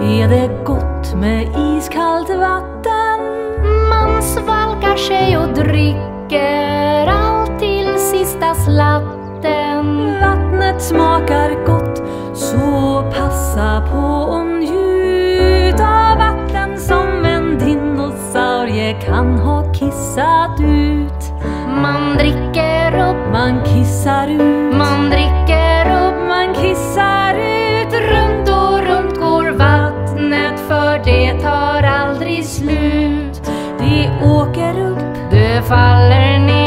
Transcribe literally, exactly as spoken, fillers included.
är det gott med iskallt vatten. Man svalkar sig och dricker allt till sista slatten. Vattnet smakar gott, så passa på och njut av vatten som en dinosaurie kan ha kissat ut. Man dricker upp, Man kissar ut, man dricker upp, man kissar ut. runt och runt går vattnet, för det tar aldrig slut. Det åker upp, Det faller ner